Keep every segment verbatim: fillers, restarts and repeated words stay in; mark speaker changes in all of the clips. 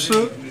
Speaker 1: वर्ष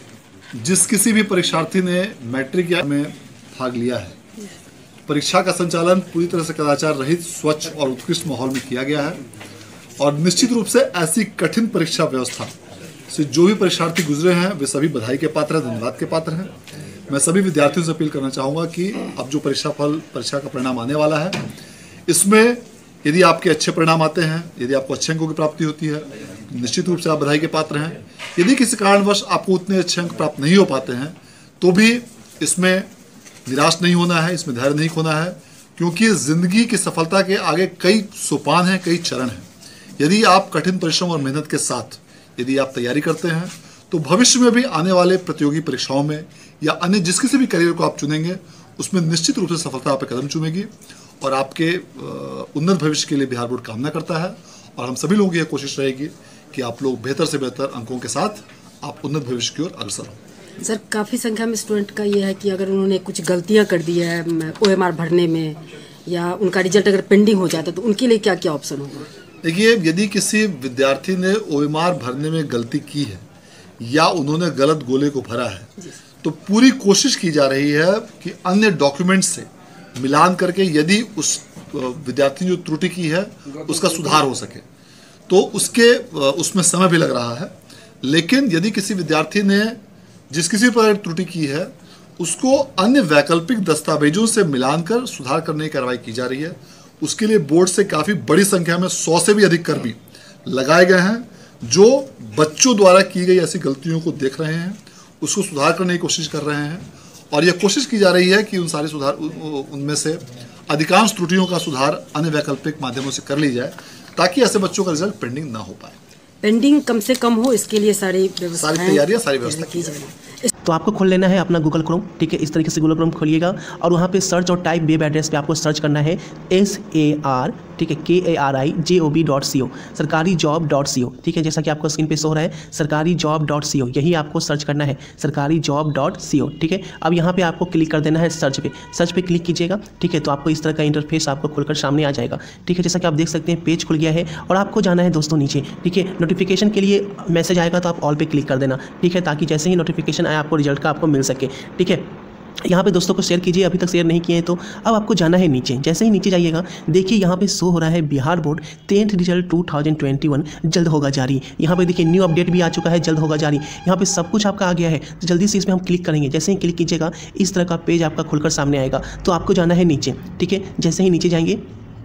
Speaker 1: जिस किसी भी परीक्षार्थी ने मैट्रिक या में भाग लिया है, परीक्षा का संचालन पूरी तरह से कदाचार रहित, स्वच्छ और उत्कृष्ट माहौल में किया गया है। और निश्चित रूप से ऐसी कठिन परीक्षा व्यवस्था से जो भी परीक्षार्थी गुजरे हैं वे सभी बधाई के पात्र हैं, धन्यवाद के पात्र हैं। मैं सभी विद्यार्थियों से अपील करना चाहूँगा कि अब जो परीक्षा फल परीक्षा का परिणाम आने वाला है, इसमें यदि आपके अच्छे परिणाम आते हैं, यदि आपको अच्छे अंकों की प्राप्ति होती है, निश्चित रूप से आप बधाई के पात्र हैं। यदि किसी कारणवश आपको उतने अच्छे अंक प्राप्त नहीं हो पाते हैं तो भी इसमें निराश नहीं होना है, इसमें धैर्य नहीं खोना है, क्योंकि जिंदगी की सफलता के आगे कई सोपान हैं, कई चरण हैं। यदि आप कठिन परिश्रम और मेहनत के साथ यदि आप तैयारी करते हैं तो भविष्य में भी आने वाले प्रतियोगी परीक्षाओं में या अन्य जिस किसी भी करियर को आप चुनेंगे उसमें निश्चित रूप से सफलता आप पे कदम चूमेगी। और आपके उन्नत भविष्य के लिए बिहार बोर्ड कामना करता है और हम सभी लोगों की यह कोशिश रहेगी कि आप लोग बेहतर से बेहतर अंकों के साथ आप उन्नत भविष्य की ओर अग्रसर हों।
Speaker 2: सर, काफ़ी संख्या में स्टूडेंट का ये है कि अगर उन्होंने कुछ गलतियां कर दी है ओ एम आर भरने में या उनका रिजल्ट अगर पेंडिंग हो जाता है तो उनके लिए क्या क्या ऑप्शन होगा?
Speaker 1: देखिए, यदि किसी विद्यार्थी ने ओ एम आर भरने में गलती की है या उन्होंने गलत गोले को भरा है तो पूरी कोशिश की जा रही है कि अन्य डॉक्यूमेंट्स से मिलान करके यदि उस विद्यार्थी ने जो त्रुटि की है उसका सुधार हो सके, तो उसके उसमें समय भी लग रहा है। लेकिन यदि किसी विद्यार्थी ने जिस किसी पर त्रुटि की है उसको अन्य वैकल्पिक दस्तावेजों से मिलान कर सुधार करने की कार्रवाई की जा रही है। उसके लिए बोर्ड से काफ़ी बड़ी संख्या में सौ से भी अधिक कर्मी लगाए गए हैं जो बच्चों द्वारा की गई ऐसी गलतियों को देख रहे हैं, उसको सुधार करने की कोशिश कर रहे हैं। और यह कोशिश की जा रही है कि उन सारे सुधार उनमें से अधिकांश त्रुटियों का सुधार अन्य वैकल्पिक माध्यमों से कर ली जाए ताकि ऐसे बच्चों का रिजल्ट पेंडिंग ना हो पाए।
Speaker 2: पेंडिंग कम से कम हो, इसके लिए सारी
Speaker 1: सारी तैयारियां सारी व्यवस्था की जाए।
Speaker 3: तो आपको खोल लेना है अपना गूगल क्रोम, ठीक है। इस तरीके से गूगल क्रोम खोलिएगा और वहाँ पे सर्च और टाइप वेब एड्रेस पे आपको सर्च करना है एस ए आर, ठीक है, K A R I J O B dot C O, सरकारी जॉब डॉट सी ओ, ठीक है। जैसा कि आपको स्क्रीन पे शो हो रहा है सरकारी जॉब डॉट सी ओ, यही आपको सर्च करना है, सरकारी जॉब डॉट सी ओ, ठीक है। अब यहाँ पे आपको क्लिक कर देना है सर्च पे, सर्च पे क्लिक कीजिएगा, ठीक है। तो आपको इस तरह का इंटरफेस आपको खुलकर सामने आ जाएगा, ठीक है। जैसा कि आप देख सकते हैं पेज खुल गया है और आपको जाना है दोस्तों नीचे, ठीक है। नोटिफिकेशन के लिए मैसेज आएगा तो आप ऑल पे क्लिक कर देना, ठीक है, ताकि जैसे ही नोटिफिकेशन आए आपको रिजल्ट का आपको मिल सके, ठीक है। यहाँ पे दोस्तों को शेयर कीजिए, अभी तक शेयर नहीं किए हैं तो। अब आपको जाना है नीचे, जैसे ही नीचे जाइएगा देखिए यहाँ पे शो हो रहा है Bihar board tenth result two thousand twenty one जल्द होगा जारी। यहाँ पे देखिए न्यू अपडेट भी आ चुका है, जल्द होगा जारी। यहाँ पे सब कुछ आपका आ गया है, तो जल्दी से इसमें हम क्लिक करेंगे। जैसे ही क्लिक कीजिएगा इस तरह का पेज आपका खुलकर सामने आएगा, तो आपको जाना है नीचे, ठीक है। जैसे ही नीचे जाएंगे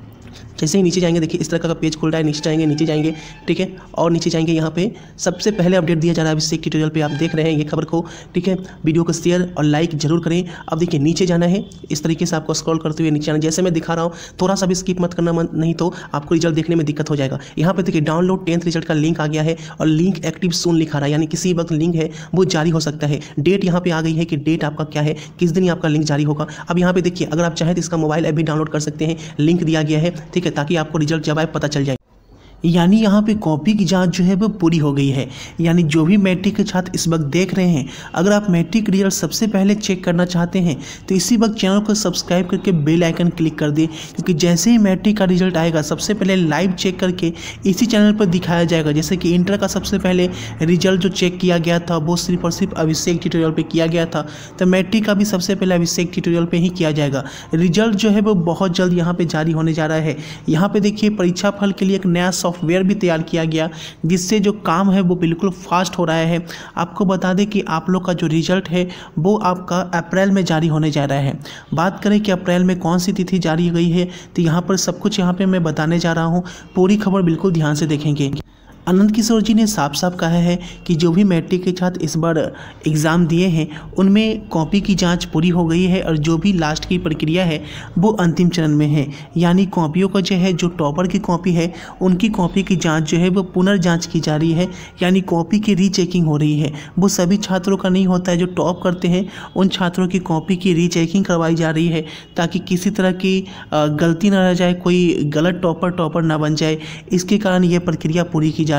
Speaker 3: जैसे ही नीचे जाएंगे देखिए इस तरह का पेज खुल रहा है, नीचे जाएंगे नीचे जाएंगे ठीक है। और नीचे जाएंगे यहाँ पे सबसे पहले अपडेट दिया जा रहा है अभिषेक ट्यूटोरियल पे, आप देख रहे हैं ये खबर को, ठीक है। वीडियो को शेयर और लाइक जरूर करें। अब देखिए नीचे जाना है, इस तरीके से आपको स्क्रॉल करते हुए नीचे जाना, जैसे मैं दिखा रहा हूँ, थोड़ा सा भी स्किप मत करना, नहीं तो आपको रिजल्ट देखने में दिक्कत हो जाएगा। यहाँ पे देखिए डाउनलोड टेंथ रिजल्ट का लिंक आ गया है और लिंक एक्टिव सून लिखा रहा है, यानी किसी वक्त लिंक है वो जारी हो सकता है। डेट यहाँ पे आ गई है कि डेट आपका क्या है, किस दिन आपका लिंक जारी होगा। अब यहाँ पे देखिए अगर आप चाहें तो इसका मोबाइल ऐप भी डाउनलोड कर सकते हैं, लिंक दिया गया है, ठीक है, ताकि आपको रिजल्ट जब आए पता चल जाए। यानी यहाँ पे कॉपी की जांच जो है वो पूरी हो गई है। यानी जो भी मैट्रिक के छात्र इस वक्त देख रहे हैं, अगर आप मैट्रिक रिजल्ट सबसे पहले चेक करना चाहते हैं तो इसी वक्त चैनल को सब्सक्राइब करके बेल आइकन क्लिक कर दें, क्योंकि जैसे ही मैट्रिक का रिजल्ट आएगा सबसे पहले लाइव चेक करके इसी चैनल पर दिखाया जाएगा। जैसे कि इंटर का सबसे पहले रिजल्ट जो चेक किया गया था वो सिर्फ और सिर्फ अभिषेक ट्यूटोरियल पर किया गया था, तो मैट्रिक का भी सबसे पहले अभिषेक ट्यूटोरियल पर ही किया जाएगा। रिजल्ट जो है वो बहुत जल्द यहाँ पर जारी होने जा रहा है। यहाँ पर देखिए परीक्षा फल के लिए एक नया सॉफ्टवेयर भी तैयार किया गया, जिससे जो काम है वो बिल्कुल फास्ट हो रहा है। आपको बता दें कि आप लोग का जो रिजल्ट है वो आपका अप्रैल में जारी होने जा रहा है। बात करें कि अप्रैल में कौन सी तिथि जारी गई है, तो यहाँ पर सब कुछ यहाँ पे मैं बताने जा रहा हूँ, पूरी खबर बिल्कुल ध्यान से देखेंगे। आनंद किशोर जी ने साफ साफ कहा है कि जो भी मैट्रिक के छात्र इस बार एग्ज़ाम दिए हैं उनमें कॉपी की जांच पूरी हो गई है और जो भी लास्ट की प्रक्रिया है वो अंतिम चरण में है। यानी कॉपियों का जो है, जो टॉपर की कॉपी है उनकी कॉपी की जांच जो है वो पुनर्जांच की जा रही है, यानी कॉपी की रीचेकिंग हो रही है। वो सभी छात्रों का नहीं होता है, जो टॉप करते हैं उन छात्रों की कॉपी की रीचेकिंग करवाई जा रही है ताकि किसी तरह की गलती ना रह जाए, कोई गलत टॉपर टॉपर ना बन जाए। इसके कारण यह प्रक्रिया पूरी की जा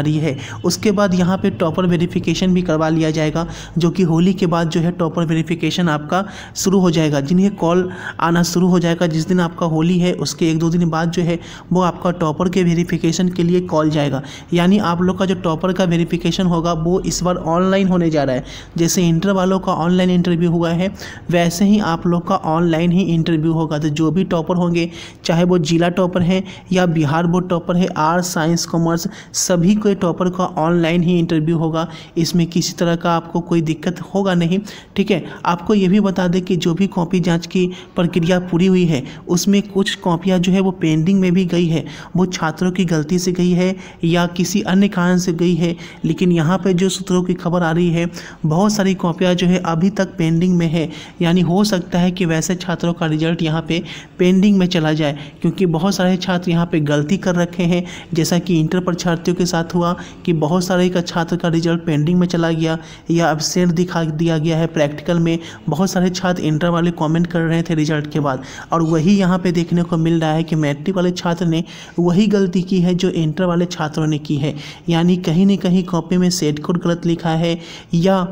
Speaker 3: रही है। उसके बाद यहाँ पे टॉपर वेरिफिकेशन भी करवा लिया जाएगा, जो कि होली के बाद जो है टॉपर वेरिफिकेशन आपका शुरू हो जाएगा। जिन्हें कॉल आना शुरू हो जाएगा जिस दिन आपका होली है, उसके एक दो दिन बाद जो है वो आपका टॉपर के वेरिफिकेशन के लिए कॉल जाएगा। यानी आप लोग का जो टॉपर का वेरिफिकेशन होगा वो इस बार ऑनलाइन होने जा रहा है। जैसे इंटर वालों का ऑनलाइन इंटरव्यू हुआ है, वैसे ही आप लोग का ऑनलाइन ही इंटरव्यू होगा। तो जो भी टॉपर होंगे, चाहे वो जिला टॉपर है या बिहार बोर्ड टॉपर है, आर्ट्स साइंस कॉमर्स, सभी के टॉपर का ऑनलाइन ही इंटरव्यू होगा। इसमें किसी तरह का आपको कोई दिक्कत होगा नहीं, ठीक है। आपको ये भी बता दें कि जो भी कॉपी जांच की प्रक्रिया पूरी हुई है, उसमें कुछ कॉपियां जो है वो पेंडिंग में भी गई है। वो छात्रों की गलती से गई है या किसी अन्य कारण से गई है, लेकिन यहाँ पे जो सूत्रों की खबर आ रही है, बहुत सारी कॉपियां जो है अभी तक पेंडिंग में है। यानी हो सकता है कि वैसे छात्रों का रिजल्ट यहाँ पे पेंडिंग में चला जाए, क्योंकि बहुत सारे छात्र यहाँ पे गलती कर रखे हैं। जैसा कि इंटर परीक्षार्थियों के साथ हुआ कि बहुत सारे का छात्र का रिजल्ट पेंडिंग में चला गया या एब्सेंट दिखा दिया गया है प्रैक्टिकल में। बहुत सारे छात्र इंटर वाले कमेंट कर रहे थे रिजल्ट के बाद, और वही यहाँ पे देखने को मिल रहा है कि मैट्रिक वाले छात्र ने वही गलती की है जो इंटर वाले छात्रों ने की है। यानी कहीं ना कहीं कॉपी में सेट कोड गलत लिखा है या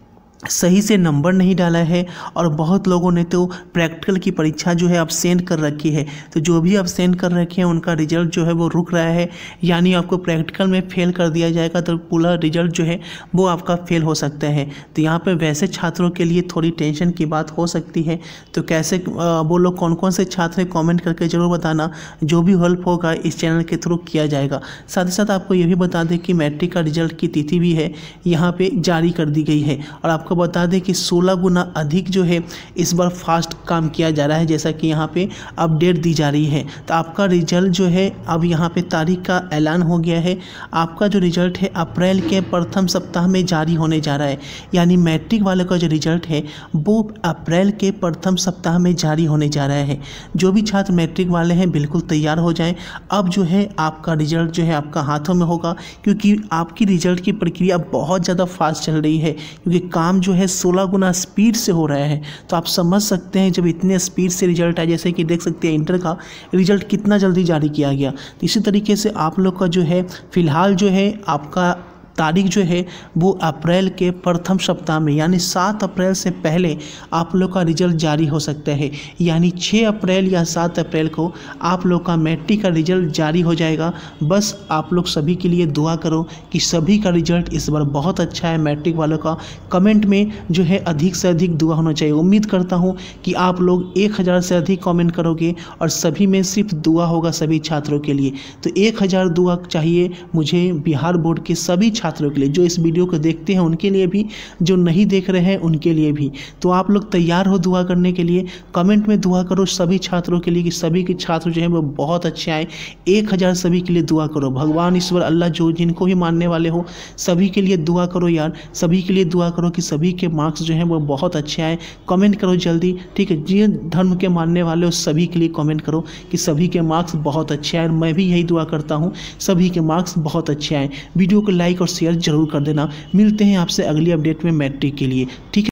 Speaker 3: सही से नंबर नहीं डाला है, और बहुत लोगों ने तो प्रैक्टिकल की परीक्षा जो है अब्सेंट कर रखी है। तो जो भी अब्सेंट कर रखे हैं उनका रिजल्ट जो है वो रुक रहा है। यानी आपको प्रैक्टिकल में फेल कर दिया जाएगा तो पूरा रिजल्ट जो है वो आपका फेल हो सकता है। तो यहाँ पर वैसे छात्रों के लिए थोड़ी टेंशन की बात हो सकती है। तो कैसे वो लोग कौन कौन से छात्र हैं कॉमेंट करके ज़रूर बताना। जो भी हेल्प होगा इस चैनल के थ्रू किया जाएगा। साथ ही साथ आपको ये भी बता दें कि मैट्रिक का रिजल्ट की तिथि भी है यहाँ पर जारी कर दी गई है। और आपको बता दें कि सोलह गुना अधिक जो है इस बार फास्ट काम किया जा रहा है, जैसा कि यहाँ पे अपडेट दी जा रही है। तो आपका रिजल्ट जो है अब यहाँ पे तारीख का ऐलान हो गया है। आपका जो रिजल्ट है अप्रैल के प्रथम सप्ताह में जारी होने जा रहा है। यानी मैट्रिक वाले का जो रिजल्ट है वो अप्रैल के प्रथम सप्ताह में जारी होने जा रहा है। जो भी छात्र मैट्रिक वाले हैं बिल्कुल तैयार हो जाएं। अब जो है आपका रिजल्ट जो है आपका हाथों में होगा, क्योंकि आपकी रिजल्ट की प्रक्रिया बहुत ज़्यादा फास्ट चल रही है, क्योंकि काम जो है सोलह गुना स्पीड से हो रहा है। तो आप समझ सकते हैं जब इतने स्पीड से रिजल्ट आए, जैसे कि देख सकते हैं इंटर का रिजल्ट कितना जल्दी जारी किया गया। तो इसी तरीके से आप लोग का जो है फिलहाल जो है आपका तारीख जो है वो अप्रैल के प्रथम सप्ताह में यानी सात अप्रैल से पहले आप लोग का रिजल्ट जारी हो सकता है। यानी छः अप्रैल या सात अप्रैल को आप लोग का मैट्रिक का रिजल्ट जारी हो जाएगा। बस आप लोग सभी के लिए दुआ करो कि सभी का रिजल्ट इस बार बहुत अच्छा है। मैट्रिक वालों का कमेंट में जो है अधिक से अधिक दुआ होना चाहिए। उम्मीद करता हूँ कि आप लोग एक हज़ार से अधिक कमेंट करोगे और सभी में सिर्फ दुआ होगा सभी छात्रों के लिए। तो एक हज़ार दुआ चाहिए मुझे बिहार बोर्ड के सभी छात्रों के लिए, जो इस वीडियो को देखते हैं उनके लिए भी, जो नहीं देख रहे हैं उनके लिए भी। तो आप लोग तैयार हो दुआ करने के लिए। कमेंट में दुआ करो सभी छात्रों के लिए कि सभी के छात्र जो हैं वो बहुत अच्छे आए। एक हज़ार सभी के लिए दुआ करो। भगवान ईश्वर अल्लाह जो जिनको भी मानने वाले हो सभी के लिए दुआ करो यार। सभी के लिए दुआ करो कि सभी के मार्क्स जो हैं वो बहुत अच्छे आए। कमेंट करो जल्दी, ठीक है। जिन धर्म के मानने वाले हो सभी के लिए कमेंट करो कि सभी के मार्क्स बहुत अच्छे आए। मैं भी यही दुआ करता हूँ सभी के मार्क्स बहुत अच्छे आए। वीडियो को लाइक और शेयर जरूर कर देना। मिलते हैं आपसे अगली अपडेट में मैट्रिक के लिए, ठीक है।